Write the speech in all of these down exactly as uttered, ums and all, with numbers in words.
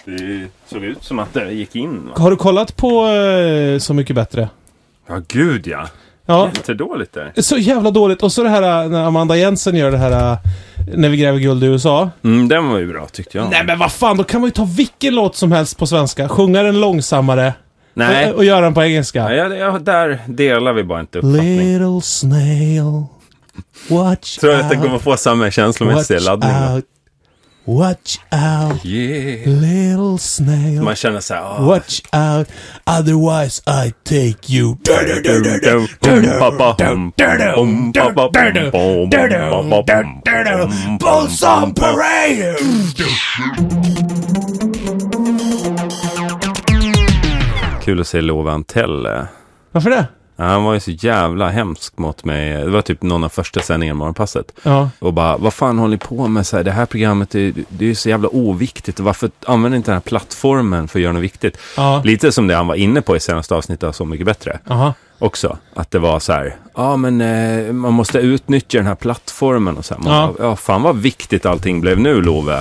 Det såg ut som att det gick in. Va? Har du kollat på uh, Så mycket bättre? Ja, gud ja. Ja. Jättedåligt där. Så jävla dåligt. Och så det här när Amanda Jensen gör det här uh, När vi gräver guld i U S A. Mm, den var ju bra tyckte jag. Nej men vad fan, då kan man ju ta vilken låt som helst på svenska. Sjunga den långsammare. Nej. Och, och göra den på engelska. Ja, ja, där delar vi bara inte uppfattning. Little snail, watch Tror jag att det out, kommer få samma känslomässiga laddning. out, watch out, Yeah. little snail, Man känner så här. Oh. watch out, otherwise I take you. Bulls on parade. Kul att se Love Antell. Varför det? Ja, han var ju så jävla hemsk mot mig. Det var typ någon av första sändningarna i morgonpasset. Ja. Och bara, vad fan håller ni på med? Så här, det här programmet är, det är ju så jävla oviktigt. Och varför använder inte den här plattformen för att göra något viktigt? Ja. Lite som det han var inne på i senaste avsnittet av Så mycket bättre. Aha. Också. Att det var så här, ja men eh, man måste utnyttja den här plattformen. Och så här. Man, Ja. ja, fan vad viktigt allting blev nu, Love.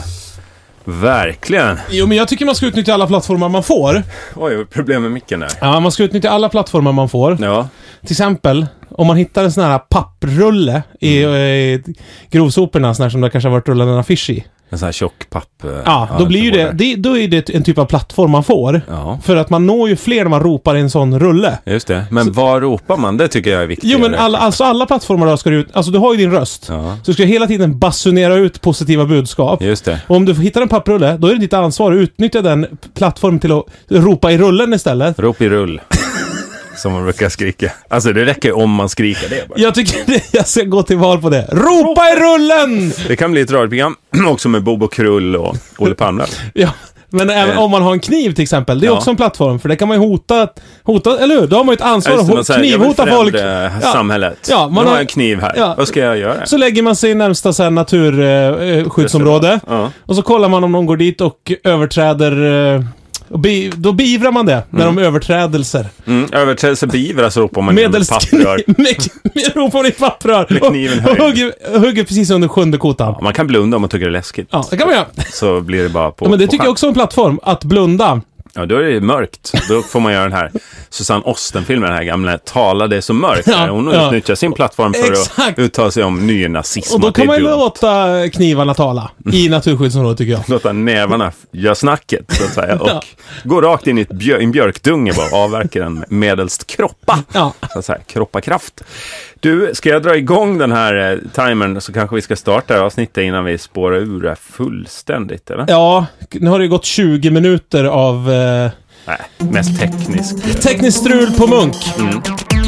Verkligen. Jo, men jag tycker man ska utnyttja alla plattformar man får. Oj, problem med micken där. Ja, man ska utnyttja alla plattformar man får. Ja. Till exempel, om man hittar en sån här papprulle i, Mm. i grovsoporna, sån här som det kanske har varit rullad en affisch i. En sån här tjock papp. Ja, då blir ju det, det, då är det en typ av plattform man får. Ja. För att man når ju fler när man ropar i en sån rulle. Just det. Men vad ropar man? Det tycker jag är viktigt. Jo, men alla, alltså alla plattformar då ska du ut, alltså du har ju din röst. Ja. Så du ska hela tiden basunera ut positiva budskap. Just det. Och om du hittar en papprulle, då är det ditt ansvar att utnyttja den plattformen till att ropa i rullen istället. Rop i rull. Som man brukar skrika. Alltså det räcker om man skriker det bara. Jag tycker det, jag ska gå till val på det. Ropa i rullen! Det kan bli ett radioprogram också med Bobo Krull och Olle Palme. Ja, men även Eh. om man har en kniv till exempel, det är Ja. också en plattform, för det kan man ju hota, hota eller hur? Då har man ju ett ansvar Ja, just det, att man ho- säger, jag vill knivhota folk. förändra Ja. samhället. Ja, man man har har- en kniv här. Ja. Vad ska jag göra? Så lägger man sig i närmsta så här, naturskyddsområde. Ja. Och så kollar man om någon går dit och överträder... eh, Och be, då beivrar man det när de överträdelser. Mm, överträdelse beivras ropar man med Medels papprör. med, med ropar man i papprör. Med kniven och, och höjd. hugger, hugger precis under sjunde kotan. Ja, man kan blunda om man tycker det är läskigt. Ja, det kan man göra. Så blir det bara på... Ja, men det på tycker jag chans. också är en plattform. Att blunda. Ja, då är det mörkt. Då får man göra den här Susanne Osten-filmen, den här gamla Tala det så mörkt. Ja, Hon ja. utnyttjar sin plattform för Exakt. att uttala sig om nynazism. Och då att det kan är man ju dumt. låta knivarna tala. I naturskyddsområdet tycker jag. Låta nävarna göra snacket, så att säga. Och Ja. gå rakt in i ett björ- en björkdunge bara och avverka den medelst kroppa. Ja. Så att säga, kroppakraft. Du, ska jag dra igång den här eh, timern så kanske vi ska starta det här avsnittet innan vi spårar ur det fullständigt, eller? Ja, nu har det gått tjugo minuter av eh, Nej, mest tekniskt. tekniskt strul på Munk. Mm.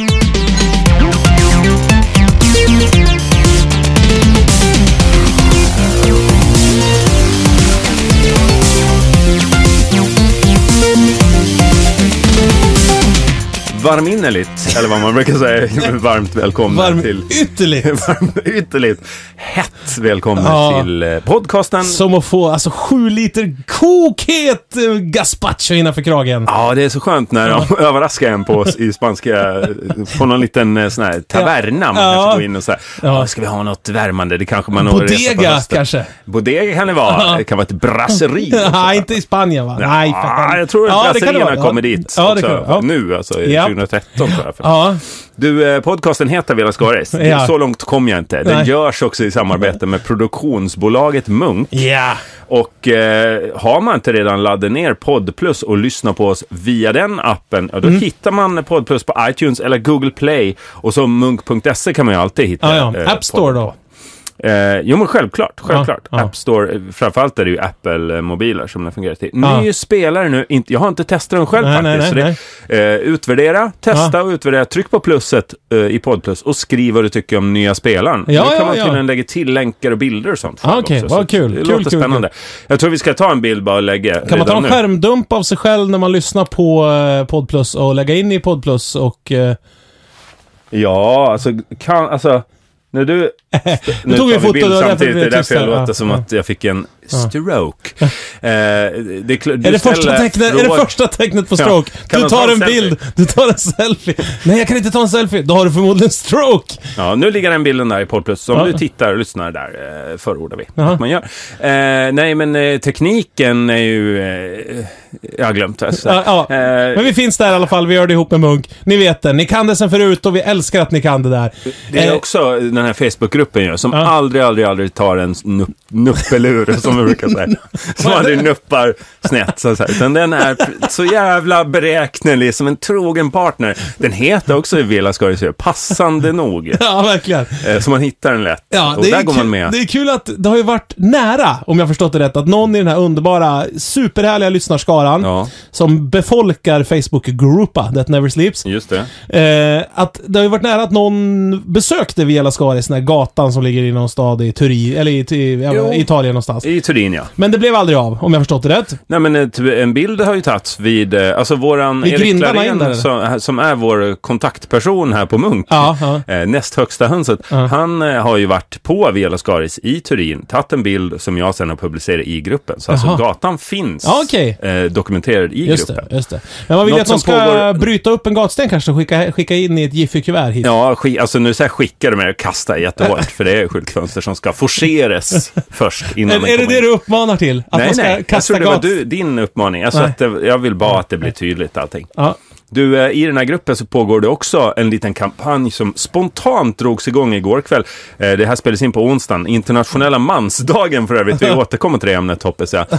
Varminnerligt, eller vad man brukar säga, varmt välkomna Varm till... ytterligt. Varm, ytterligt hett välkomna Ja. till eh, podcasten. Som att få alltså sju liter kokhet eh, gazpacho innanför kragen. Ja, det är så skönt när de överraskar en på i spanska, på någon liten eh, sån här taverna. Man Ja. kanske går in och säger, Ja. ja. ska vi ha något värmande? Det kanske man nog reser på Bodega hösten. kanske. Bodega kan det vara. Ja. Det kan vara ett brasseri. Nej, inte i Spanien va? Ja, Nej, för fan. jag tror att Ja, det kan det brasserierna vara. kommer Ja. dit Ja, det också, kan det vara. Ja. nu, alltså Ja. tjugohundratretton tror jag. Ja, Du, eh, podcasten heter Vela Skaris. Ja. Så långt kom jag inte. Den Nej. görs också i samarbete med produktionsbolaget Munk. ja. Och eh, har man inte redan laddat ner Podd Plus och lyssnar på oss via den appen, ja, då Mm. hittar man Podd Plus på iTunes eller Google Play. Och så munk punkt se kan man ju alltid hitta. Ja, ja. eh, App Store podden då. på. Eh, jo men självklart, självklart. Ja, ja. App Store, eh, framförallt är det ju Apple-mobiler som den fungerar till. Ja. Ny spelare nu, inte, jag har inte testat den själv Nej, faktiskt. nej, så det, eh, utvärdera, testa och utvärdera, tryck på plusset eh, i Poddplus och skriv vad du tycker om nya spelaren. Ja, nu kan ja, man ja. tydligen lägga till länkar och bilder och sånt. Ah, okej, också, vad så kul. Det Kul, låter kul, spännande. Jag tror vi ska ta en bild bara och lägga Kan man ta redan en nu. skärmdump av sig själv när man lyssnar på eh, Poddplus och lägga in i Poddplus och... Eh, Ja, alltså, kan, alltså när du... Nu tog vi tar foto, bild det var därför samtidigt, vi det är därför jag tysta. låter Ja, som ja. att jag fick en stroke. Eh, det är, du är, det första tecknet, är det första tecknet på stroke? Ja, du tar en bild, du tar en selfie. Nej, jag kan inte ta en selfie. Då har du förmodligen stroke. Ja, nu ligger den bilden där i Podplus. Så om ja. du tittar och lyssnar där eh, förordar vi ja. att man gör. Eh, nej, men eh, tekniken är ju... Eh, jag har glömt det. Ja, ja. Eh, men vi finns där i alla fall. Vi gör det ihop med Munk. Ni vet det. Ni kan det sen förut och vi älskar att ni kan det där. Det är eh, också den här Facebookgruppen gör, som ja. aldrig, aldrig, aldrig tar en nupp, nuppelur, som vi brukar säga. Som aldrig nuppar snett. Så här. Utan den är så jävla beräknelig som en trogen partner. Den heter också i Vela Skaris passande nog. Ja, verkligen. Eh, så man hittar den lätt. Ja, och det där är går kul, man med. Det är kul att det har ju varit nära, om jag har förstått det rätt, att någon i den här underbara, superhärliga lyssnarskaran ja. som befolkar Facebook-gruppa That Never Sleeps. Just det. Eh, att det har ju varit nära att någon besökte Vela Skaris, den här gatan som ligger i någon stad i Turin, eller i, i, i Italien någonstans. I Turin, ja. Men det blev aldrig av, om jag har förstått det rätt. Nej, men ett, en bild har ju tagits vid, alltså våran vid Erik Larén, som, som är vår kontaktperson här på Munk, ja, ja. Eh, näst högsta hönset. Ja. Han eh, har ju varit på Vela Skaris i Turin, tagit en bild som jag sen har publicerat i gruppen. Så alltså gatan finns ja, okay. eh, dokumenterad i just gruppen. Det, just det. Men man vill Något att de ska pågår... bryta upp en gatsten kanske och skicka, skicka in i ett Jiffy-kuvert hit. Ja, sk- alltså nu så här skickar de med att kasta jättehårt, för det är skyltfönster som ska forceras först innan är, är det det du uppmanar till? Att nej, man ska nej. kasta jag tror gat... det var du, din uppmaning. Alltså att det, jag vill bara att det blir tydligt allting. Ja. Du, eh, i den här gruppen så pågår det också en liten kampanj som spontant drogs igång igår kväll. Eh, det här spelades in på onsdagen. Internationella mansdagen för övrigt. Vi återkommer till det ämnet, hoppas jag.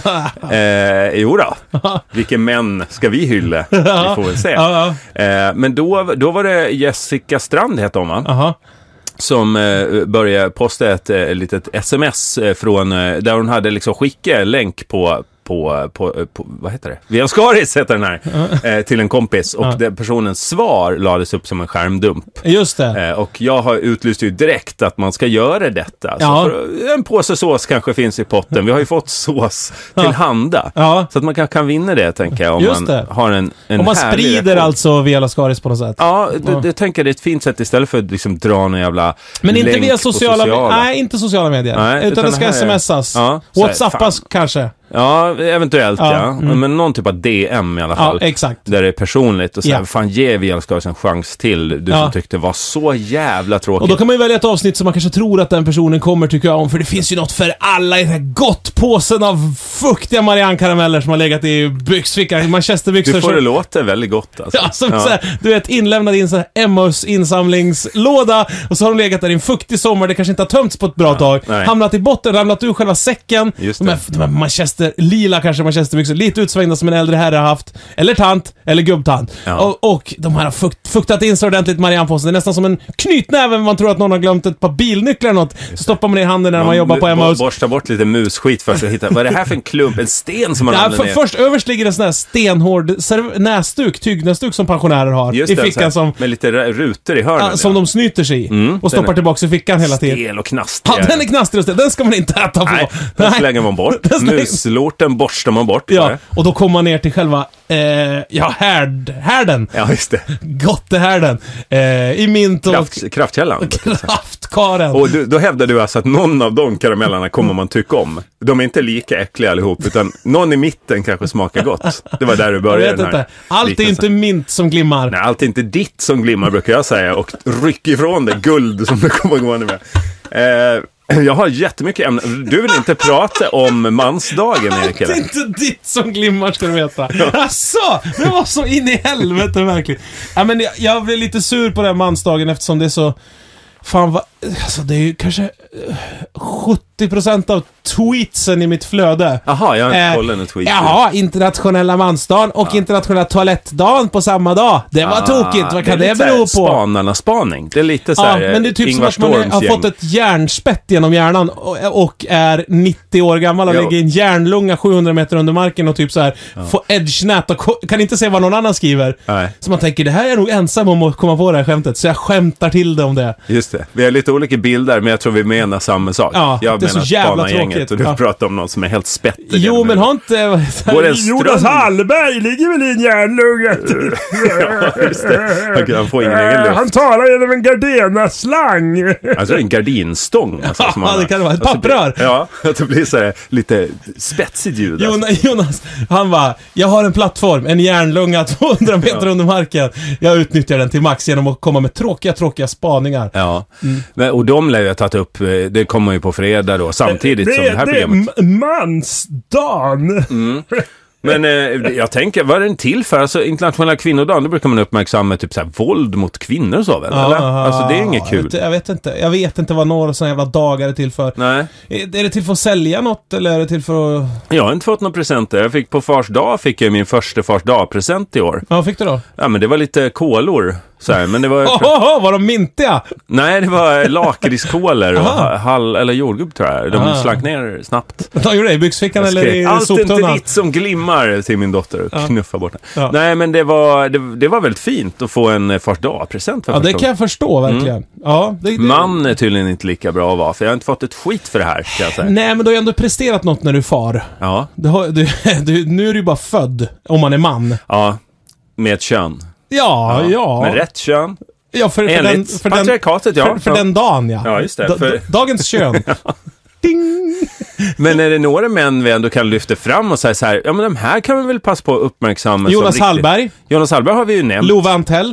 Eh, jo då. Vilka män ska vi hylla? Vi får väl se. Eh, men då, då var det Jessica Strand, heter hon, va? Aha. Som eh, började posta ett eh, litet sms eh, från eh, där hon hade liksom skickat länk på På, på, på, vad heter det? Vela Skaris heter den här. Uh. Eh, till en kompis. Och uh. den personens svar lades upp som en skärmdump. Just det. Eh, och jag har utlyst ju direkt att man ska göra detta. Ja. Så för, en påse sås kanske finns i potten. Vi har ju fått sås till uh. handa. Ja. Så att man kan, kan vinna det, tänker jag. Om Just man det. har en, en om man sprider reaktion. alltså Vela Skaris på något sätt. Ja, det, ja. det tänker jag är ett fint sätt istället för att liksom dra en jävla men inte länk via sociala, sociala. Nej, inte sociala medier. Nej, utan, utan det ska det här är... smsas. Ja, WhatsAppas kanske. Ja, eventuellt ja. ja. Mm. Men någon typ av D M i alla fall. Ja, exakt. Där det är personligt. Och så ja. här, fan, ge Vela Skaris en chans till. Du ja. som tyckte var så jävla tråkigt. Och då kan man ju välja ett avsnitt som man kanske tror att den personen kommer tycka om. För det finns ju något för alla i den här gottpåsen av fuktiga Marianne-karameller som har legat i byxfickan. Manchesterbyxor. Du får det låta väldigt gott alltså. Ja, som ja. Så här, du vet, inlämnad i en sån här Emmaus insamlingslåda. Och så har de legat där i en fuktig sommar. Det kanske inte har tömts på ett bra ja. tag. Nej. Hamnat i botten, ramlat ur själva säcken. Just de här, de här Manchester, lila kanske Manchesterbyxor. Lite utsvängda som en äldre herre har haft. Eller tant, eller gubbtant. Ja. Och, och de här har fukt, fuktat in så ordentligt Marianne-påsen. Det är nästan som en knytnäve. Man tror att någon har glömt ett par bilnycklar eller något. Så stoppar man i handen när man, man jobbar på Emmaus. Borsta bort lite musskit först och hitta. Vad är det här för en klump? En sten som man ja, ramlar för, ner. Först överst ligger en sån här stenhård serv- näsduk, tygnäsduk som pensionärer har. Just i det, fickan som... Med lite rutor i hörnen. Ja, som ja. de snyter sig i. Mm, och stoppar är... tillbaka i fickan hela tiden. Stel och knastrig. Ja, den är knastrig. Den ska man inte äta på. Nej, den slänger man bort. Muslorten borstar man bort. Ja, och då kommer man ner till själva eh, ja, härd, härden. Ja, just det. Gottehärden. Eh, I mint och... Kraft, kraftkällan. Kraftkaren. Och du, då hävdar du alltså att någon av de karamellerna kommer man tycka om. De är inte lika äckliga allihop, utan någon i mitten kanske smakar gott. Det var där du började. Jag vet inte. Allt är inte mint som glimmar. Nej, allt är inte ditt som glimmar, brukar jag säga. Och ryck ifrån det guld som du kommer gående med. Eh... Jag har jättemycket ämnen. Du vill inte prata om mansdagen, Erik? Det är inte ditt som glimmar, ska du veta. Asså, det var så in i helvete, verkligen. Ja, men jag, jag blev lite sur på den mansdagen eftersom det är så... Fan, vad... Alltså, det är ju kanske sjuttio procent av tweetsen i mitt flöde. Jaha, jag har inte kollat en tweet. Jaha, internationella mansdagen och ja. internationella toalettdagen på samma dag. Det var ah, tokigt. Vad kan det, det bero på? Spanarnas spaning. Det är lite så här, ja, men det är typ Ingvar som att man är, har fått ett hjärnspett genom hjärnan och, och är nittio år gammal och jo. ligger i en järnlunga sjuhundra meter under marken och typ så här ja. får edge-nät och kan inte se vad någon annan skriver. Nej. Så man tänker, det här är nog ensam om att komma på det här skämtet. Så jag skämtar till det om det. Just just det. Vi har lite olika bilder, men jag tror vi menar samma sak. Ja, jag det är så jävla tråkigt. Och du ja. pratar om någon som är helt spettig. Jo, men har inte... Jonas Hallberg ligger väl i en järnlunga? Ja, just det. Han får ingen egen luft. Han talar genom en gardena-slang. Alltså en gardinstång. Alltså, ja, som han, det kan det vara. Ett alltså, papprör. Ja, att det blir så här, lite spetsigt ljud. Alltså. Jonas, Jonas, han bara, jag har en plattform, en järnlunga tvåhundra meter ja. under marken. Jag utnyttjar den till max genom att komma med tråkiga, tråkiga spaningar. Ja, mm. men, och de lär jag tagit upp, det kommer ju på fredag då, samtidigt det, som det här det programmet. Det är mansdagen. Mm. Men eh, jag tänker, vad är den till för? Alltså internationella kvinnodagen, då brukar man uppmärksamma typ så här, våld mot kvinnor och så väl? Ja, eller? Alltså det är inget kul. Jag, jag vet inte, jag vet inte vad några sådana jävla dagar är till för. Nej. Är, är det till för att sälja något eller är det till för att... Jag har inte fått några presenter. Jag fick på fars dag, fick jag min första fars dag-present i år. Ja, vad fick du då? Ja, men det var lite kolor. Så här, men det var... Oh, oh, oh, var de mintiga? Nej, det var lakritskolor och hall eller jordgubb tror jag. De Aha. slank ner snabbt. De gjorde det i byxfickan eller i allt soptunnan? Allt inte ditt som glimmar till min dotter och ja. knuffa bort den. Ja. Nej, men det var, det, det var väldigt fint att få en fars dag-present. Ja, det kan jag förstå verkligen. Mm. Ja, det, det... Man är tydligen inte lika bra att vara, för jag har inte fått ett skit för det här, kan jag säga. Nej, men du har ju ändå presterat något när du är far. Ja. Du har, du, du, nu är du ju bara född, om man är man. Ja, med ett kön. Ja, ja. ja. Med rätt kön. Ja, för, för den, för patriarkatet, ja. För, för ja. den dagen, ja. Ja, just det. För... Dagens kön. Ding! Men är det några män vi ändå kan lyfta fram och säga så här, ja men de här kan vi väl passa på att uppmärksamma. Jonas Hallberg. Jonas Hallberg har vi ju nämnt. Love Antell.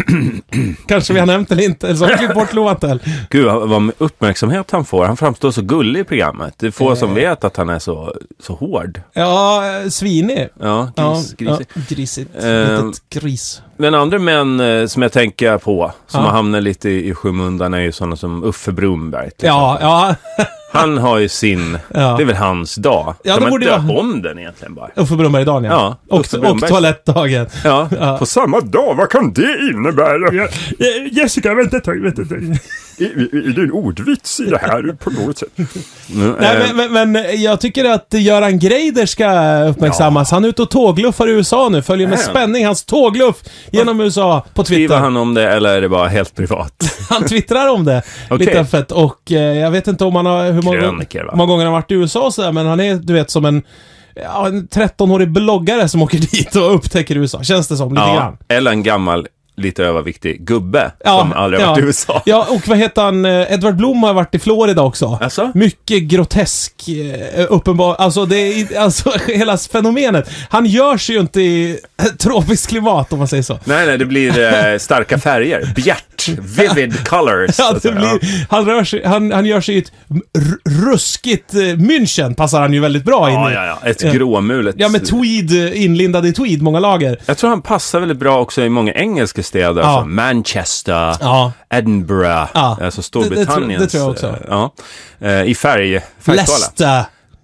Kanske vi har nämnt eller inte. Eller så har vi klippt bort Love Antell. Gud, vad uppmärksamhet han får. Han framstår så gullig i programmet. Det är få eh. som vet att han är så, så hård. Ja, svinig. Ja, gris, ja, grisig. Ja, grisigt. Eh, Litet gris. Men andra män eh, som jag tänker på, som ja. har hamnat lite i, i skymundan, är ju sådana som Uffe Brumberg. Ja, ja. Han har ju sin, ja. det är väl hans dag. Ja, kan det man borde döpa vara... om den egentligen bara? Uffe Brumberg-dagen, ja. ja. Och, och toalettdagen. Ja. ja, på samma dag. Vad kan det innebära? Ja. Jessica, vänta ett tag, vänta ett tag. Är det en ordvits i det här på något sätt? Mm, Nej, äh... men, men, men jag tycker att Göran Greider ska uppmärksammas. Ja. Han är ute och tågluffar i U S A nu. Följer med Nej. spänning hans tågluff genom U S A på Twitter. Skriver han om det eller är det bara helt privat? Han twittrar om det. Okay. Lite fett. Och eh, jag vet inte om han har hur många, Kröniker, hur många gånger han har varit i U S A och så där, men han är, du vet, som en ja, en tretton-årig bloggare som åker dit och upptäcker U S A. Känns det som, lite ja, grann. Eller en gammal, lite överviktig gubbe ja, som aldrig ja. varit i U S A. Ja, och vad heter han? Edward Blom har varit i Florida också. Alltså? Mycket grotesk, uppenbar. Alltså, det är, alltså hela fenomenet. Han gör sig ju inte i tropiskt klimat, om man säger så. Nej, nej, det blir eh, starka färger. Bjärt, vivid colors. Ja, det blir, ja. han, rör sig, han, han gör sig i ett ruskigt eh, München, passar han ju väldigt bra ja, in i. Ja, ja, ett gråmulet. Ja, med tweed, inlindad i tweed, många lager. Jag tror han passar väldigt bra också i många engelska städer, ja. som Manchester, ja. Edinburgh, ja. alltså Storbritanniens. Det, det, tror, det tror jag också. Ja, i färg, färgskala. Leicester.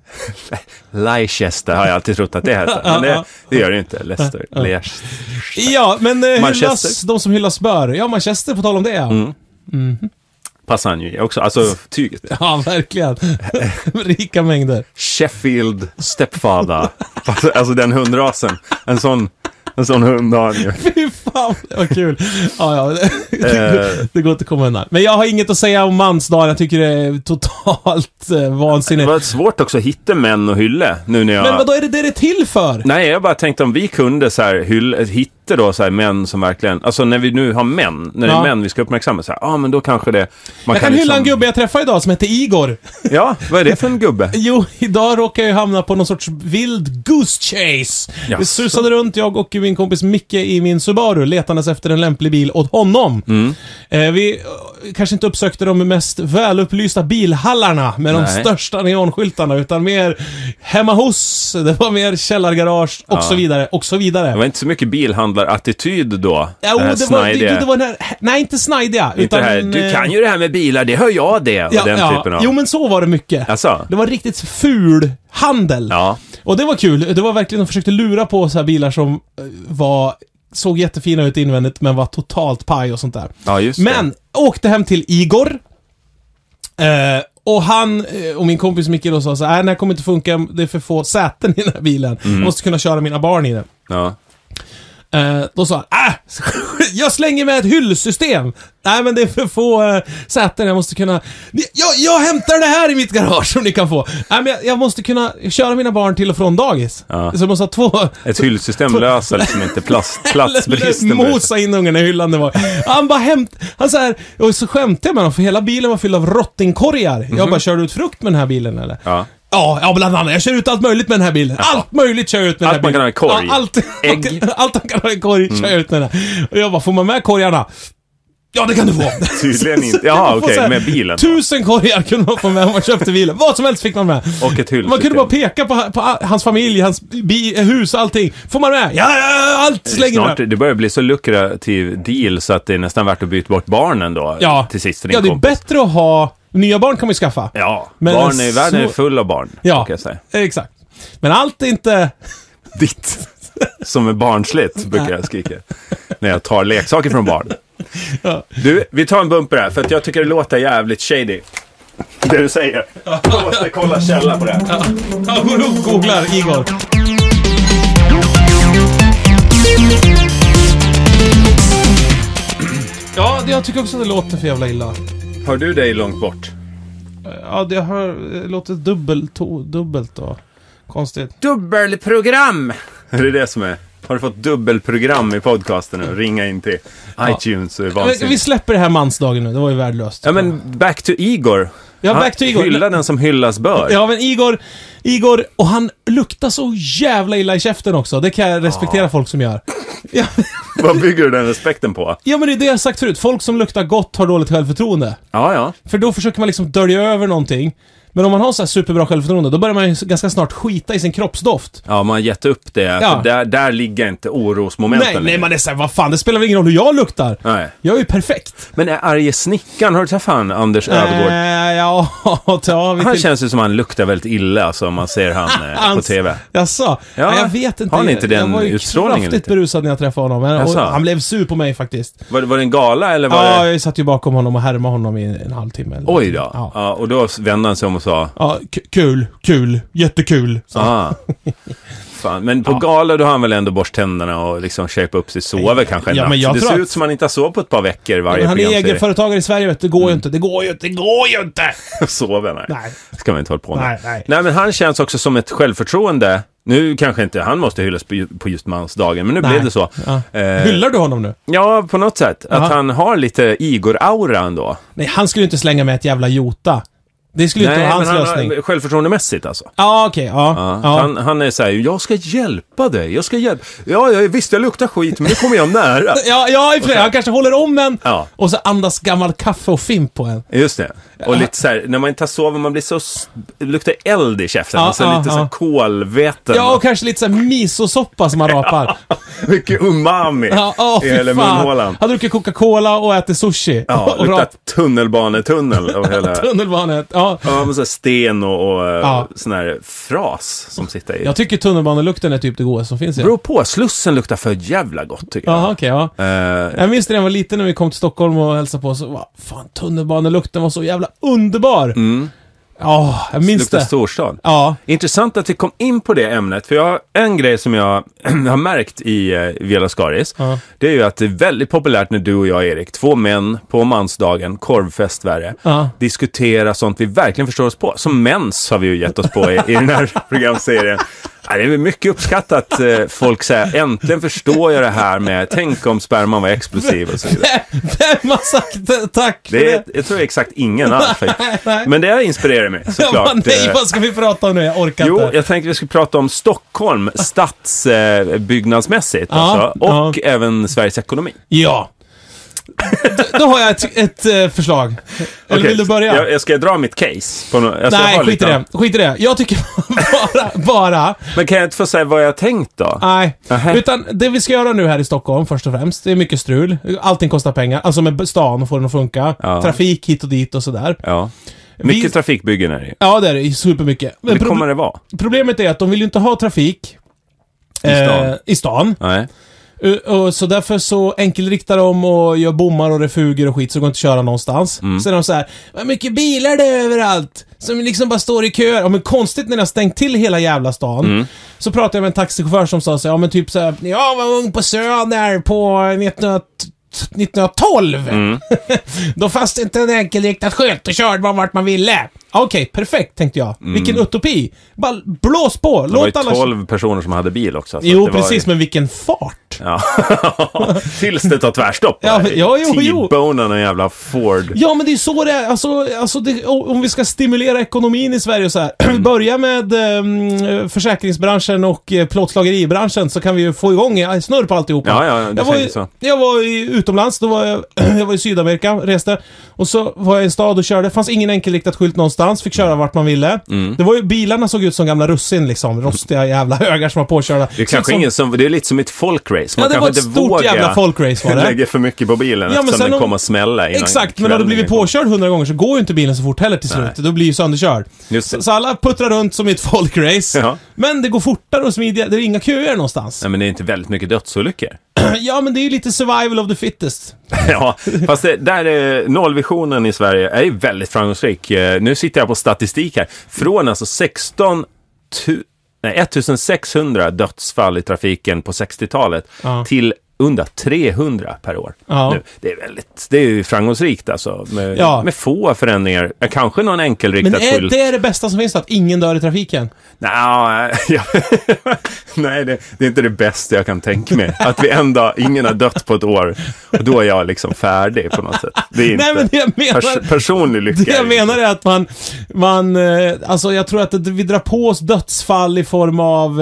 Leicester har jag alltid trott att det heter. Men det, det gör det inte. Leicester. Ja, Leicester. ja men hyllas, de som hyllas bör. Ja, Manchester på tal om det. Ja. Mm. Mm. Passar han ju också. Alltså, tyget. Ja, verkligen. Rika mängder. Sheffield Stepfather. Alltså den hundrasen. En sån... En sån hund har han ju. Fy fan, det var kul. Ja, ja, det, det, det går inte att komma undan. Men jag har inget att säga om mansdagen. Jag tycker det är totalt eh, vansinnigt. Det var svårt också att hitta män och hylla. Nu när jag... Men vad då är det det är till för? Nej, jag bara tänkte om vi kunde så här hylla, hitta då så här män som verkligen... Alltså när vi nu har män, när det är ja. män vi ska uppmärksamma så här, ja ah, men då kanske det... Man jag kan, kan hylla liksom... en gubbe jag träffade idag som heter Igor. Ja, vad är det för en gubbe? Jo, idag råkar jag hamna på någon sorts vild goose chase. Yes. Vi susade runt, jag och min kompis Micke i min Subaru, letandes efter en lämplig bil åt honom. Mm. Eh, vi eh, kanske inte uppsökte de mest välupplysta bilhallarna med Nej. de största neonskyltarna, utan mer hemma hos, det var mer källargarage och ja. så vidare, och så vidare. Det var inte så mycket bilhandlarattityd då. Ja, det, det, var, det, det var den här, nej, inte snajdiga. Inte utan, här, du kan ju det här med bilar, det hör jag det. Och ja, den ja. typen av... Jo, men så var det mycket. Alltså. Det var riktigt ful handel. Ja. Och det var kul. Det var verkligen, de försökte lura på så här bilar som var, såg jättefina ut invändigt, men var totalt paj och sånt där. Ja, just det. Men åkte hem till Igor. Eh, och han och min kompis Micke då sa så här, nej, det här kommer inte funka, det är för få säten i den här bilen. Mm. Jag måste kunna köra mina barn i den. Ja. Eh, då sa han, äh, jag slänger med ett hyllsystem. Nej, men det är för få äh, säten, jag måste kunna... Jag, jag hämtar det här i mitt garage som ni kan få. Nej, men jag, jag måste kunna köra mina barn till och från dagis. Ja. Så jag måste ha två... Ett hyllsystem löser liksom inte plats, platsbristen. Mosa in ungarna i hyllan, det var. Han bara hämt... Han så här, och så skämtade jag med honom, för hela bilen var fylld av rottingkorgar. Mm-hmm. Jag bara, körde ut frukt med den här bilen, eller? Ja. Ja, ja, bland annat. Jag kör ut allt möjligt med den här bilen. Jaha. Allt möjligt kör jag ut med allt den här bilen. Allt man kan ha i korg. Ja, allt, Ägg. Allt man kan ha i korg kör jag ut med den här. Och jag bara, får man med korgarna? Ja, det kan du få. Tydligen inte. Jaha, okej, okay, med bilen. Tusen korgar kunde man få med om man köpte bilen. Vad som helst fick man med. Och ett hyllsystem. Man kunde bara peka på, på hans familj, hans bi, hus, allting. Får man med? Ja, ja, allt slänger Snart, med. Det börjar bli så lukrativ deal så att det är nästan värt att byta bort barnen då. Ja, till sist för din ja, det är kompis. bättre att ha... Nya barn kan man ju skaffa. Ja, men barn i världen är så... full av barn. Ja, jag säga. Exakt. Men allt är inte... Ditt. Som är barnsligt, brukar jag skrika. När jag tar leksaker från barn. Ja. Du, vi tar en bumper här, för att jag tycker det låter jävligt shady. Det du säger. Jag måste kolla källa på det här. Ja, jag går upp och googlar, Igor. Ja, jag tycker också att det låter för jävla illa. Hör du dig långt bort? Ja, det, hör, det låter dubbelt, to, dubbelt och konstigt. Dubbelprogram! Är det det som är? Har du fått dubbelprogram i podcasten nu? Ringa in till ja. iTunes och är vansinnigt. Vi släpper det här mansdagen nu, det var ju värdelöst. Ja, men back to Igor. Ja, back to Igor. Hylla den som hyllas bör. Ja, men Igor, Igor, och han luktar så jävla illa i käften också. Det kan jag respektera ah. folk som gör. Ja. Vad bygger du den respekten på? Ja, men det är det jag har sagt förut. Folk som luktar gott har dåligt självförtroende. Ja, ja. För då försöker man liksom dölja över någonting. Men om man har så här superbra självförtroende, då börjar man ju ganska snart skita i sin kroppsdoft. Ja, man har gett upp det. Ja. För där, där ligger inte orosmomenten. Nej, nej, man är såhär, vad fan, det spelar väl ingen roll hur jag luktar. Nej. Jag är ju perfekt. Men är arge snickaren, har du träffat han, Anders äh, Övergård? Ja, ja. Han känns ju som han luktar väldigt illa, alltså, om man ser han eh, på tv. Jaså? Ja, ja, jag vet inte. Har ni inte den utstrålningen? Jag var ju kraftigt berusad när jag träffade honom. Och han blev sur på mig faktiskt. Var, var det en gala, eller var ja, det... jag satt ju bakom honom och härmade honom i en halvtimme. Eller oj då. Ja. Ja, och då vände han sig om och sa... Ja, k- kul, kul, jättekul. Ah. Fan. Men på ja. gala då har han väl ändå borst tänderna och liksom shape upp sig, sover kanske en ja, men jag det ser att... ut som han inte har sovit på ett par veckor varje ja, han är egenföretagare i Sverige, vet du. Det går mm. ju inte, det går ju inte, det går ju inte. Sover, nej. nej. Ska man inte hålla på med. Nej, nej. nej, men han känns också som ett självförtroende. Nu kanske inte han måste hyllas på just mansdagen, men nu nej. blev det så. Ja. Eh, Hyllar du honom nu? Ja, på något sätt. Aha. Att han har lite Igor-aura ändå. Nej, han skulle inte slänga med ett jävla jota. Det skulle nej, inte vara hans han, lösning. Självförtroendemässigt alltså. Ja, okej. Okay, ja, ja. ja. Han, han är så här, jag ska hjälpa dig. Jag ska hjälpa. Ja, jag visst jag luktar skit, men det kommer jag nära. ja, ja, i och för han kanske håller om en ja. och så andas gammal kaffe och fimp på en. Just det. Och lite så här, när man inte sover, man blir så det luktar eld i käften, ja, alltså ja, lite ja. så här kolväten. Ja, och kanske lite så här misosoppa som man rapar. Mycket umami ja, oh, i hela munhålan. Han druckit Coca-Cola och äter sushi. Ja, och luktar tunnelbanetunnel och hela tunnelbanet. Ja. Ja, men så här sten och, och ja. sån här fras som sitter i. Jag tycker tunnelbanelukten är typ det goda som finns. Beror på, Slussen luktar för jävla gott tycker jag. Aha, okay, ja, okej, ja. Uh, jag minns det när jag var liten när vi kom till Stockholm och hälsade på, så var fan, tunnelbanelukten var så jävla underbar. Mm. Ja, oh, jag minns det. Storstad. Ja. Intressant att vi kom in på det ämnet, för jag har en grej som jag har märkt i uh, Villa Skaris. Ja. Det är ju att det är väldigt populärt när du och jag, Erik, två män på mansdagen, korvfestvärre, ja. diskutera sånt vi verkligen förstår oss på. Som mens har vi ju gett oss på i, i den här programserien. Ja, det är mycket uppskattat. Eh, folk säger, äntligen förstår jag det här med tänk om sperman var explosiv och så vidare. Vem har sagt det? Tack för det? Är, jag tror exakt ingen alls. Men det har inspirerat mig, såklart. Ja, nej, vad ska vi prata om nu? Jag orkar jo, inte. Jo, jag tänkte vi skulle prata om Stockholm stadsbyggnadsmässigt. Eh, ja, alltså, och ja. även Sveriges ekonomi. Ja. då, då har jag ett, ett uh, förslag. Eller okay, vill du börja? Jag, jag ska dra mitt case. På no- alltså, nej, skit lite... i det. Skit i det. Jag tycker bara, bara... Men kan jag inte få säga vad jag har tänkt då? Nej. Uh-huh. Utan det vi ska göra nu här i Stockholm, först och främst, det är mycket strul. Allting kostar pengar. Alltså med stan och få den att funka. Ja. Trafik hit och dit och sådär. Ja. Mycket vi... trafikbyggen är det. Ja, det är det. Supermycket. Men det kommer det vara. Problemet är att de vill ju inte ha trafik i stan. Eh, i stan. Nej. Uh, och så därför så enkelriktar de och gör bommar och refuger och skit så går inte att köra någonstans. Mm. Så är de så här, vad mycket bilar det är överallt som liksom bara står i köer. Ja, men konstigt när jag stängt till hela jävla stan. Mm. Så pratade jag med en taxichaufför som sa så ja men typ så här, jag var ung på Söder på nittonhundratolv. Mm. Då fanns det inte en enkelriktat skylt och körde man vart man ville. Okej, okay, perfekt tänkte jag. Mm. Vilken utopi. Bara blås på. Det Låt var ju tolv alla... personer som hade bil också. Jo, precis, ju... men vilken fart. Ja. Tills det tar tvärstopp. Ja, ja, jo, jo. T-bonen en jävla Ford. Ja, men det är så det är. Alltså, alltså det, om vi ska stimulera ekonomin i Sverige och så här. Mm. Börja med eh, försäkringsbranschen och eh, plåtslageribranschen så kan vi ju få igång eh, snurr på alltihopa. Ja, ja, det jag var, i, så. jag var i, utomlands, då var jag, jag var i Sydamerika, reste. Och så var jag i en stad och körde. Det fanns ingen enkelriktat skylt någonstans. Fick köra vart man ville. Mm. Det var ju, bilarna såg ut som gamla russin liksom. Rostiga jävla högar som var påkörda. Det är kanske som, ingen som, det är lite som ett folkrace. Man ja, det var ett stort jävla folkrace var det. Lägger för mycket på bilen ja, eftersom den kommer att smälla innan. Exakt, men har du blivit påkörd hundra gånger så går ju inte bilen så fort heller till slut. Nej. Då blir ju sönderkörd. Så, så alla puttrar runt som i ett folkrace. Ja. Men det går fortare och smidigare. Det är inga köer någonstans. Nej, men det är inte väldigt mycket dödsolyckor. Ja, men det är ju lite survival of the fittest. Ja, fast det, där är nollvisionen i Sverige är ju väldigt framgångsrik. Nu sitter jag på statistik här. Från alltså sexton tu- nej, ettusensexhundra dödsfall i trafiken på sextiotalet ja. Till under trehundra per år. Ja. Nu. Det är väldigt, det är ju framgångsrikt alltså. Med, ja. med få förändringar. Kanske någon enkelriktad skylt. Men är det det bästa som finns att ingen dör i trafiken? Nå, ja. Nej, det, det är inte det bästa jag kan tänka mig. Att vi ändå, ingen har dött på ett år. Och då är jag liksom färdig på något sätt. Det är inte Nej, men det jag menar, pers- personlig lycka. Det jag menar är att man, man alltså jag tror att vi drar på oss dödsfall i form av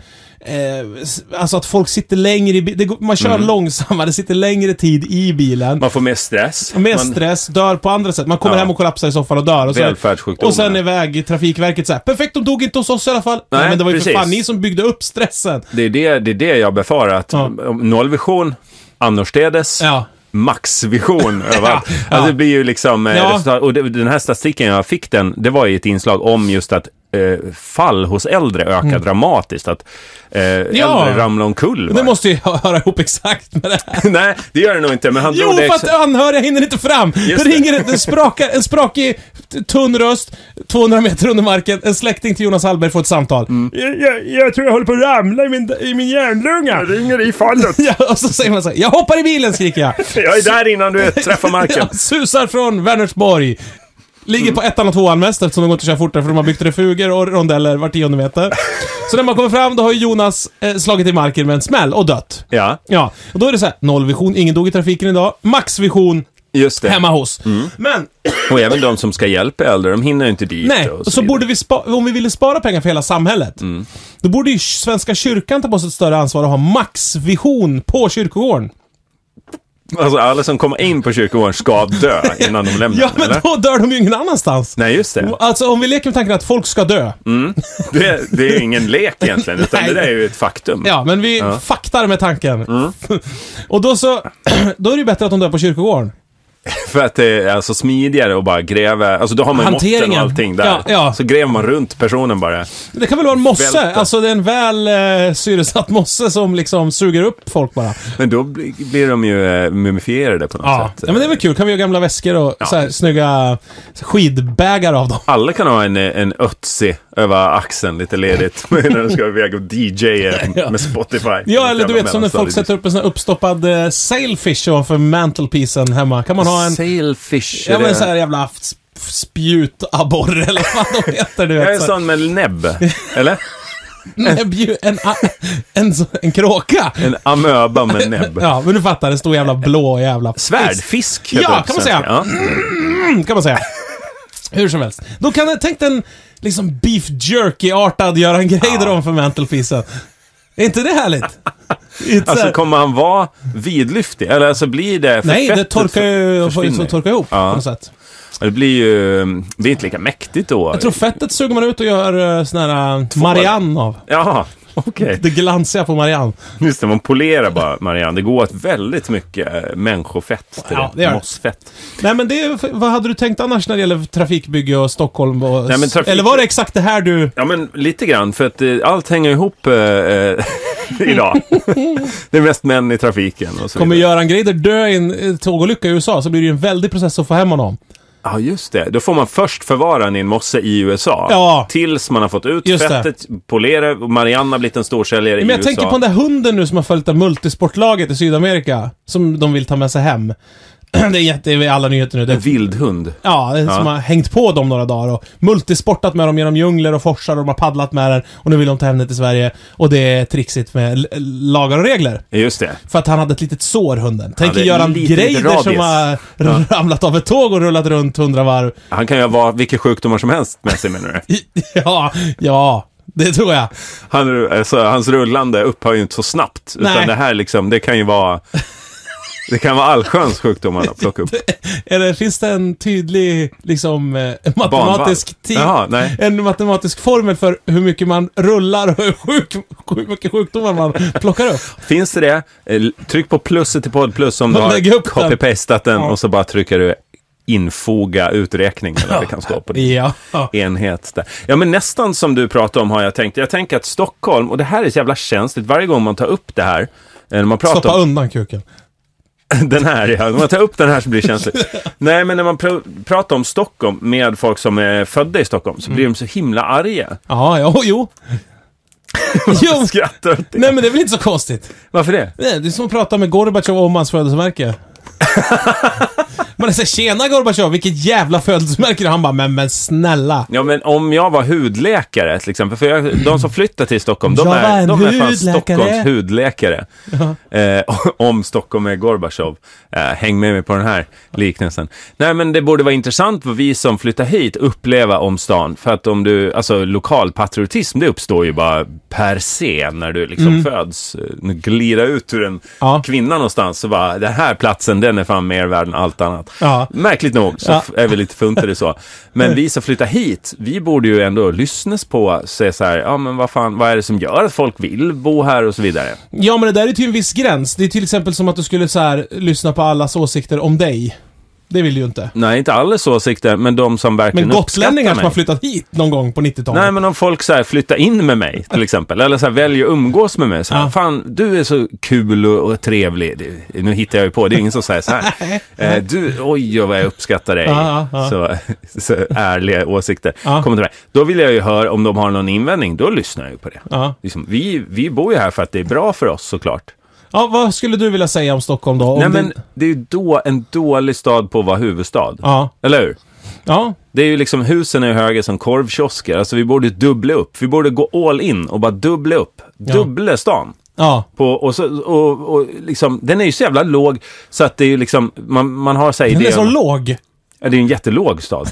Eh, alltså att folk sitter längre i bilen. Man kör mm. långsammare, det sitter längre tid i bilen. Man får mer stress. Mer man... stress, dör på andra sätt. Man kommer ja. hem och kollapsar i soffan och dör. Och, så, och sen iväg Trafikverket så här. Perfekt, de dog inte hos oss i alla fall. Nej, Nej men det var ju precis. För fan ni som byggde upp stressen. Det är det, det, är det jag befarar. Att ja. Nollvision, annorstädes. Ja. Maxvision överallt. Ja, ja. Alltså det blir ju liksom ja. Och det, den här statistiken jag fick den, det var ju ett inslag om just att eh, fall hos äldre ökar mm. dramatiskt, att eh, ja. äldre ramlar omkull. Va? Det måste ju höra ihop exakt med det här. Nej, det gör det nog inte, men han jo, för att anhöriga hinner inte fram. Just det ringer en, sprakar, en sprakig tunn röst tvåhundra meter under marken, en släkting till Jonas Hallberg får ett samtal. Mm. Jag, jag, jag tror jag håller på att ramla i min, i min hjärnlunga. Jag ringer i fallet. Ja, och så säger man så här, jag hoppar i bilen, skriker jag. Jag är där innan du träffar marken. Jag susar från Vänersborg. Ligger på ettan och tvåan mest, eftersom de går inte köra fortare för de har byggt refuger och rondeller var tionde meter. Så när man kommer fram, då har Jonas eh, slagit i marken med en smäll och dött. Ja. Ja, och då är det så här, nollvision, ingen dog i trafiken idag. Maxvision, just det. Hemma hos. Mm. Men... och även de som ska hjälpa äldre, de hinner inte dit. Nej, och så, så borde vi spa- om vi ville spara pengar för hela samhället, mm. då borde ju Svenska kyrkan ta på sig ett större ansvar och ha maxvision på kyrkogården. Alltså alla som kommer in på kyrkogården ska dö innan de lämnar. Ja, men eller? Då dör de ju ingen annanstans. Nej, just det. Alltså om vi leker med tanken att folk ska dö. Mm. Det, det är ju ingen lek egentligen, utan det där är ju ett faktum. Ja, men vi ja. faktar med tanken. Mm. Och då så, då är det ju bättre att de dör på kyrkogården. För att det är alltså smidigare att bara gräva. Alltså då har man måtten och allting där. Ja, ja. Så gräver man runt personen bara. Det kan väl vara en mosse. Välta. Alltså det är en väl eh, syresatt mosse som liksom suger upp folk bara. Men då blir, blir de ju eh, mumifierade på något ja. sätt. Ja, men det är väl kul. Kan vi göra gamla väskor och ja. så här, snygga skidbägar av dem. Alla kan ha en, en ötzi över axeln lite ledigt när de ska iväg och D J ja. med Spotify. Ja, eller du vet som när folk sätter upp en sån här uppstoppad eh, sailfish för mantelpiecen hemma. Kan man ha en sailfish? Ja, men en sån här jävla spjutabborre eller vad de heter, du vet. Jag är sån med näbb, eller? Näbb, en, en, en, en kråka. En amöba med näbb. Ja, men du fattar, en stor jävla blå jävla svärdfisk. Ja, kan man säga. Ja. Mm, kan man säga. Hur som helst. Då kan jag tänka en liksom beef jerky-artad göra en grej ja. där om för mantelfisen. Är inte det härligt? It's alltså kommer han vara vidlyftig? Eller alltså blir det för nej, det torkar ju så torkar ihop ja. på något sätt. Det blir ju det blir inte lika mäktigt då. Jag tror fettet suger man ut och gör sån här Marianne av. Ja, okej. Okay. Det glansiga på Marianne. Just det, man polerar bara Marianne. Det går åt väldigt mycket människofett till ja, det. det mossfett. Nej, men det, vad hade du tänkt annars när det gäller trafikbygge och Stockholm? Och, nej, men trafik... Eller var det exakt det här du... Ja, men lite grann. För att eh, allt hänger ihop... Eh, idag. Det är mest män i trafiken och så Kommer vidare. Göran Greider dö i en tågolycka i U S A så blir det ju en väldig process att få hem honom. Ja, just det. Då får man först förvara den i en mosse i U S A. Ja. Tills man har fått ut Just fettet, polera, och Marianne har blivit en storsäljare i Men jag U S A. tänker på den där hunden nu som har följt av multisportlaget i Sydamerika. Som de vill ta med sig hem. Det är jätte, det är alla nyheter nu. Det En är, vildhund. ja, det är Ja. som har hängt på dem några dagar och multisportat med dem genom djungler och forsar och de har paddlat med den och nu vill de ta hem den till Sverige och det är trixigt med l- lagar och regler. Just det. För att han hade ett litet sår, hunden. Tänk Ja, det är Göran lite- lite Greider rabies. som har Ja. ramlat av ett tåg och rullat runt hundra varv. Han kan ju ha vilka sjukdomar som helst med sig, menar du? Ja, ja, det tror jag. Han, alltså, hans rullande upphör ju inte så snabbt. Nej. Utan det här liksom, det kan ju vara... Det kan vara allsköns sjukdomar att plocka upp. Eller finns det en tydlig liksom eh, matematisk tid, Jaha, nej. en matematisk formel för hur mycket man rullar och hur, sjuk, hur mycket sjukdomar man plockar upp? Finns det det? Eh, Tryck på plusset till podd plus om du Och lägg har upp den. copy-pastat den Ja. och så bara trycker du infoga uträkning eller det kan stå på din Ja. enhet där. Ja, men nästan som du pratar om har jag tänkt. Jag tänker att Stockholm, och det här är så jävla känsligt varje gång man tar upp det här. eh, När man pratar Stoppa om undan kuken. den här, ja. Om man tar upp den här så blir det känsligt. Nej, men när man pr- pratar om Stockholm med folk som är födda i Stockholm så blir de så himla arga. Ja, ja, jo. jo. Skrattar åt det. Nej, men det är väl inte så konstigt. Varför det? Nej, det är som att prata med Gorbachev om hans födelsemärke. Man säger, tjena Gorbachev, vilket jävla födelsemärke. Han bara, men, men snälla. Ja, men om jag var hudläkare till exempel, för jag, de som flyttar till Stockholm, de Jag var är, en de är fan hudläkare. Stockholms hudläkare. Eh, om Stockholm är Gorbachev. Eh, häng med mig på den här liknelsen. Nej, men det borde vara intressant vad vi som flyttar hit uppleva om stan. För att om du, alltså lokal patriotism, det uppstår ju bara per se när du liksom Mm. föds. Nu glider ut ur en Ja. kvinna någonstans så bara, den här platsen, den är fan mer värd än allt annat. Ja. Märkligt nog så Ja. f- är vi lite funtade så. Men vi som flyttar hit, vi borde ju ändå lyssnas på och säga så här, ja men vad fan, vad är det som gör att folk vill bo här och så vidare. Ja, men det där är till en viss gräns. Det är till exempel som att du skulle så här lyssna på allas åsikter om dig. Det vill du ju inte. Nej, inte allas åsikter, men de som verkligen Men uppskattar gotlänningar som mig. har flyttat hit någon gång på nittiotalet. Nej, men om folk så här flyttar in med mig till exempel, eller så här väljer att umgås med mig så här, Ja. fan, du är så kul och, och trevlig. Det, nu hittar jag ju på, det är ingen som säger så här. eh, du, oj vad jag uppskattar dig. Ja, ja, ja. Så, så ärliga åsikter. Ja. Kommer till mig. Då vill jag ju höra om de har någon invändning, då lyssnar jag ju på det. Ja. Liksom, vi, vi bor ju här för att det är bra för oss såklart. Ja, vad skulle du vilja säga om Stockholm då? Om Nej, det- men det är ju då en dålig stad på att vara huvudstad. Ja. Eller hur? Ja. Det är ju liksom, husen är höga som korvkiosker. Alltså vi borde dubbla upp. Vi borde gå all in och bara dubbla upp. Ja. Dubbla stan. Ja. På, och så, och, och liksom, den är ju så jävla låg så att det är ju liksom, man, man har sig Den är idéer så om- låg. Ja, det är ju en jättelåg stad.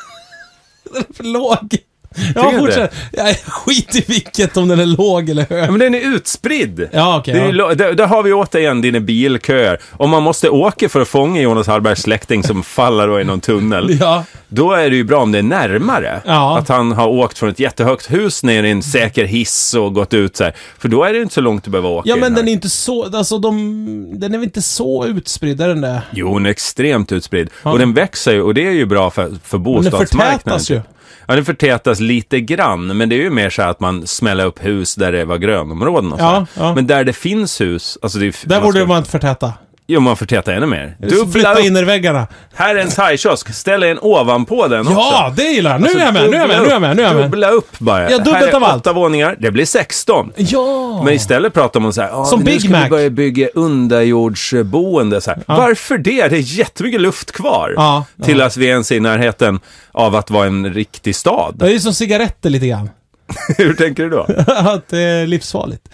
Den är för låg. Tycker Ja, du fortsätt. Jag skit i vilket, om den är låg eller hög. Ja, men den är utspridd. Ja, okej. Det är ju ja. lo- där, där har vi återigen dina bilköer. Om man måste åka för att fånga Jonas Hallbergs släkting som faller då i någon tunnel. Ja. Då är det ju bra om det är närmare. Ja. Att han har åkt från ett jättehögt hus ner i en säker hiss och gått ut så här. För då är det ju inte så långt att behöva åka. Ja, i men här. den är inte så, alltså de, den är väl inte så utspridd, är den där? Jo, den är extremt utspridd. Ja. Och den växer ju, och det är ju bra för, för Men den bostadsmarknaden. förtätas ju. Ja, den förtätas lite grann, men det är ju mer så att man smäller upp hus där det var grönområden och så. Ja, ja. Men där det finns hus, alltså det är, Där man borde ska- man inte förtäta. Jo, man förtätar ännu mer. Dubbla Dubbla upp. innerväggarna. Här är en thai-kiosk, ställ en ovanpå den också. Ja, det gillar jag. Nu Alltså, är jag med, nu är jag med, nu är jag med, nu är jag med. Dubbla upp bara. Ja, dubbelt här är av allt. åtta våningar, det blir sexton. Ja. Men istället pratar man så här, ah, Som men nu Big ska Mac. vi börja bygga underjordsboende. Så här. Ja. Varför det? Det är jättemycket luft kvar. Ja, Till att vi ens är i närheten av att vara en riktig stad. Det är ju som cigaretter lite grann. Hur tänker du då? Att det är livsfarligt.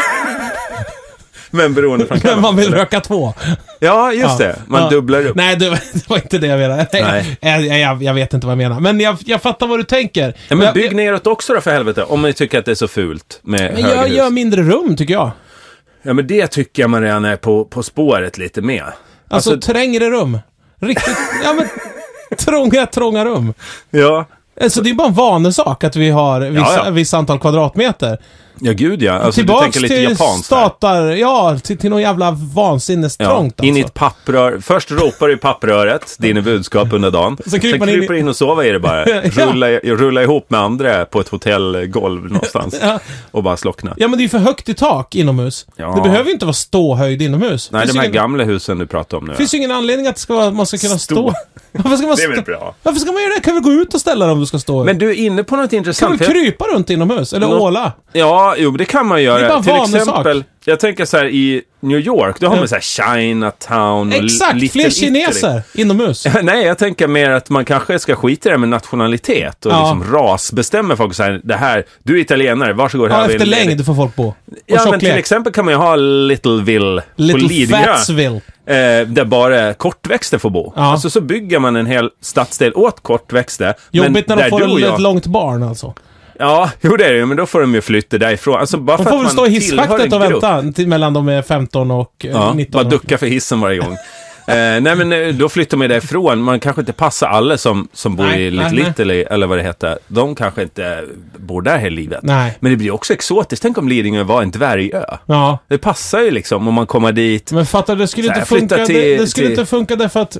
Men beroende från Men man vill röka två. Ja, just Ja. det. Man Ja. dubblar upp. Nej, det var, det var inte det jag menade. Nej. Jag, jag, jag, jag vet inte vad jag menar. Men jag, jag fattar vad du tänker. Ja, men jag, bygg neråt också då för helvete. Om ni tycker att det är så fult med men höga jag hus. gör mindre rum, tycker jag. Ja, men det tycker jag man redan är på, på spåret lite med. Alltså, Alltså- trängre rum. Riktigt, ja men, trånga, trånga rum. Ja. Alltså, det är bara en vanesak att vi har vissa, Ja, ja. vissa antal kvadratmeter. Ja, gud ja. Alltså, tillbaks du tänker lite till japanskt statar, ja, till, till någon jävla vansinnestrångt ja, in i alltså. ett papprör. Först ropar du i pappröret, dina budskap under dagen. Sen Sen kryper man kryper in i- in och sover i det bara. Ja. Rulla, rulla ihop med andra på ett hotellgolv någonstans. Ja. Och bara slockna. Ja, men det är ju för högt i tak inomhus. Ja. Det behöver ju inte vara ståhöjd inomhus. Nej, finns de här ingen, gamla husen du pratar om nu. Det finns ju ingen anledning att, det ska vara, att man ska kunna Stå. stå. Varför ska man Det är väl stå? bra. Varför ska man göra det? Kan vi gå ut och ställa dig om du ska stå? Men du är inne på något kan intressant. väl för jag- krypa runt inomhus? Eller Nå- åla? Ja, jo, det kan man göra. Det är bara en Till vanesak. exempel, jag tänker så här i New York, då har Ja. man så här Chinatown och Exakt! Little Fler Italy. kineser inomhus. Nej, jag tänker mer att man kanske ska skita i det med nationalitet och Ja. liksom rasbestämmer folk så här, det här, du är italienare, varsågod här. Ja, har vi efter en ledig- längd får folk bo. Och Ja, men till tjocklek. exempel kan man ju ha Littleville på Little Lidingö. Fatsville. Eh, där bara kortväxter får bo. Ja. Alltså så bygger man en hel stadsdel åt kortväxter. Jobbigt när där de får du och ett jag- långt barn alltså. Ja, jo det är det, men då får de ju flytta därifrån. Alltså bara De för får att väl man stå i tillhör hisschaktet en och grupp. vänta till mellan de är femton och eh, Ja, nitton. bara ducka för hissen varje gång. eh, nej men eh, då flyttar man därifrån. Man kanske inte passar alla som, som bor Nej, i nej, Little nej. Italy eller vad det heter. De kanske inte bor där hela livet. Nej. Men det blir också exotiskt. Tänk om Lidingö var en dvärgö. Ja. Det passar ju liksom om man kommer dit. Men fattar du, det skulle Så här, inte funka. flytta till- det, det skulle till- inte funka därför att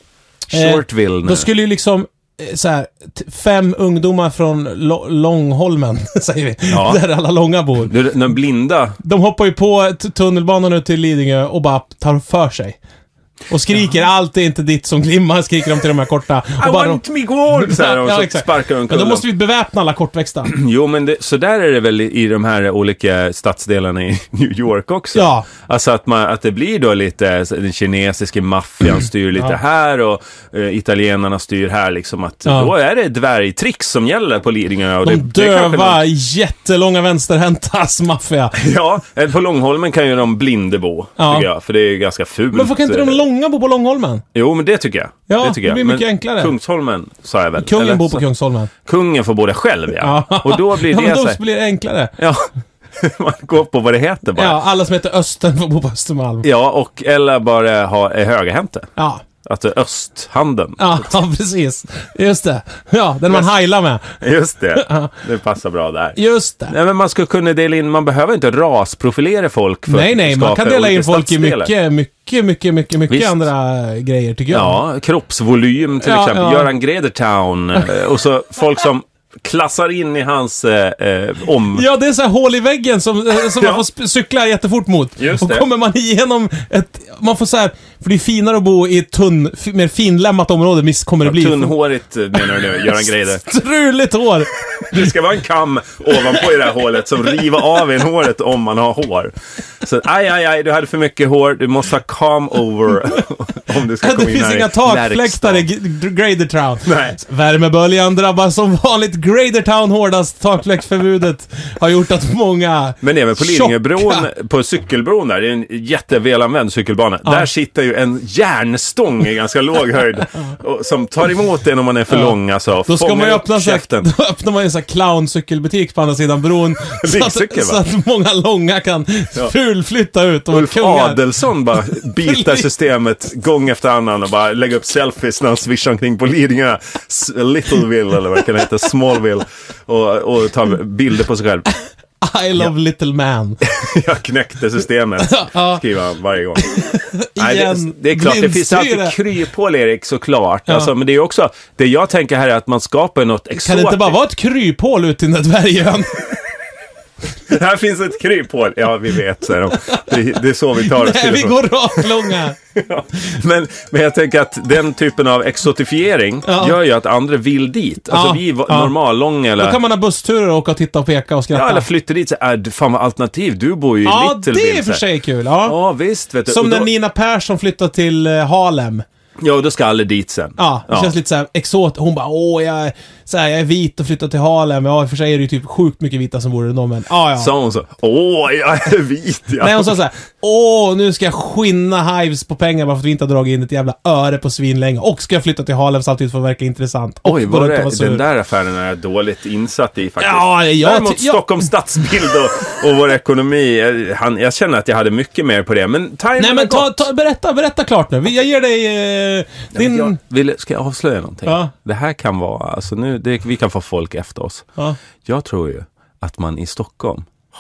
eh, Shortville nu. då skulle ju liksom eh, så här, t- fem ungdomar från Lo- Långholmen, säger vi, Ja. där alla långa bor. Du, de blinda. De hoppar ju på t- tunnelbanan ut till Lidingö och bara tar för sig. Och skriker, allt är inte ditt som glimmar, skriker de till de här korta. I Och bara, want me gold! Så här, och Ja, så exakt. sparkar de men omkull då dem. måste vi beväpna alla kortväxta. Jo, men det, så där är det väl i, i de här olika stadsdelarna i New York också. Ja. Alltså att, man, att det blir då lite, så den kinesiska maffian styr lite Ja. här och eh, italienarna styr här liksom. Att Ja. då är det dvärgtricks som gäller på Lidingö. Och De det, det kanske döva, jättelånga vänsterhäntas maffia. någon- Ja, eh, på Långholmen kan ju de blinde bo, Ja. tycker jag. För det är ju ganska fult. Men varför kan inte de långa bo på Långholmen? Jo, men det tycker jag. Ja, det, tycker det blir jag. mycket men enklare. Kungsholmen, sa jag väl. Kungen Eller bor på så- Kungsholmen. Kungen får bo där själv, ja. Ja. Och då blir Ja, det men så då här, blir det enklare. ja, man går på vad det heter bara. Ja, alla som heter Östern får bo på Östermalm. Ja, och eller bara ha är högerhänta. Ja. Alltså östhandeln. Ja, ja, precis. Just det. Ja, den man heilar med. Just det. Det passar bra där. Just det. Nej, men man ska kunna dela in, man behöver inte rasprofilera folk för Nej, att nej, man skapa kan dela in olika folk i stadsdelar. mycket, mycket, mycket, mycket, mycket Visst. andra grejer tycker jag. Ja, kroppsvolym till Ja, exempel. ja. Göran Gredertown. eh, och så folk som klassar in i hans eh, eh, om... Ja, det är så här hål i väggen som, eh, som Ja. man får sp- cykla jättefort mot. Just och det. kommer man igenom ett... Man får så här... För det är finare att bo i ett tunn, f- mer finlämmat område, visst kommer det bli. Tunnhårigt eh, menar du nu, Göran Greider. Struligt hår. Det ska vara en kam ovanpå i det här hålet som river av en håret om man har hår. Så aj, aj, aj, du hade för mycket hår. Du måste ha kam over om du ska komma Det in finns här inga i takfläktar i verkstad. G- Gradertown. Nej. Värmeböljan drabbar som vanligt Gradertown hårdast. Takfläcksförbudet har gjort att många Men även på tjocka- Lidingöbron, på cykelbron där, det är en jättevälanvänd cykelbana. Ja. Där sitter ju en järnstång i ganska låg höjd och, som tar emot en om man är för Ja. lång. Alltså, Då ska fångar man ju upp öppna, så här, käften. då öppnar man ju en sån här clowncykelbutik på andra sidan bron. så, Liggcykel, att, så va? att många långa kan Ja. fulflytta ut och vara Ulf kungar. Adelsson bara bitar systemet gång efter annan och bara lägger upp selfies när han swishar omkring på Lidingö. S- Littleville eller vad det kan heta, Smallville. Och, och tar bilder på sig själv. I love little man. Jag knäckte systemet, Ja. skriver han varje gång. Nej, det, Igen, det är klart, det finns blindstyre. alltid kryphål, Erik, såklart. Ja. Alltså, men det är också, det jag tänker här är att man skapar något exotiskt. Kan det inte bara vara ett kryphål ut i den där dvärgön? Här finns ett kryphål. Ja, vi vet, säger de. Det, det är så vi tar oss Nej, till vi och går rakt långa. Ja. Men, men jag tänker att den typen av exotifiering Ja. gör ju att andra vill dit. Alltså Ja, vi var ja. normallånga eller... Då kan man ha bussturer och åka och titta och peka och skratta. Ja, eller flytta dit så är fan vad alternativ. Du bor ju i Ja, Littleville. det är för så här. sig kul. Ja. Ja, visst. Vet du. Som Och när då, Nina Persson flyttade till eh, Harlem. Ja, då ska alla dit sen. Ja, det känns lite såhär exot. Hon bara, åh, jag, är- så här, jag är vit och flyttar till Harlem. Ja, i och för sig är det ju typ sjukt mycket vita som bor i dem, men ja, ja. Sa hon så? Åh, jag är vit, ja. Nej, hon sa såhär, åh, nu ska jag skinna Hives på pengar bara för att vi inte har dragit in ett jävla öre på svin länge. Och ska jag flytta till Harlem samtidigt för att verka intressant. Och Oj, gå var runt och det, vara sur. den där affären är jag dåligt insatt i faktiskt. Ja, jag Däremot ty- jag- Stockholms stadsbild och, och vår ekonomi, jag, han, jag känner att jag hade mycket mer på det. Men timern Nej, men ta, ta, berätta, berätta klart nu. Jag ger dig eh, din... Jag vill, ska jag avslöja någonting? Ja. Det här kan vara, alltså nu, det, vi kan få folk efter oss. Ja. Jag tror ju att man i Stockholm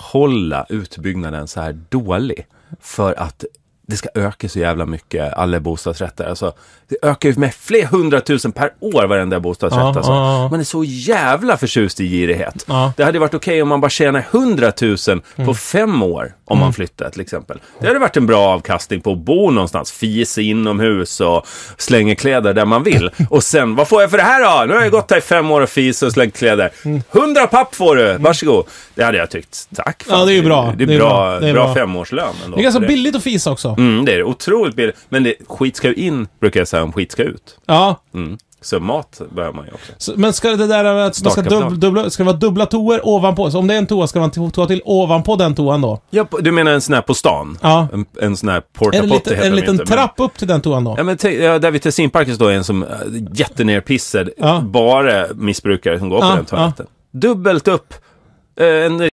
hålla utbyggnaden så här dålig för att det ska öka så jävla mycket, alla bostadsrätter. Alltså, det ökar ju med fler hundratusen per år varenda bostadsrätt. Ja, alltså. ja, ja. Man är så jävla förtjust i girighet. Ja. Det hade varit okej okay om man bara tjänar hundratusen mm. på fem år om mm. man flyttar till exempel. Det hade varit en bra avkastning på att bo någonstans, fisa inomhus och slänga kläder där man vill. Och sen, vad får jag för det här då? Nu har jag gått här i fem år och fisa och slängt kläder. Hundra papp får du, varsågod. Det hade jag tyckt. Tack. Fan. Ja, det är ju bra. Det är, det är bra, bra, det är bra bra. femårslön. Ändå. Det är ganska det. billigt att fisa också. Mm, det är otroligt billigt. Men det, skit ska ju in, brukar jag säga, om skit ska ut. Ja. Mm. Så mat behöver man ju också. Så, men ska det där att man ska, dubbla, dubbla, ska det vara dubbla toor ovanpå? Så om det är en toa, ska man toa till ovanpå den toan då? Ja, du menar en sån här på stan? Ja. En, en sån här porta En, potty lite, en liten inte, trapp men... upp till den toan då? Ja, men t- ja, där vid Tessinparken står en som äh, jättenerpissad, ja. bara missbrukare som går ja, på den toaletten. Ja. Dubbelt upp. Äh, en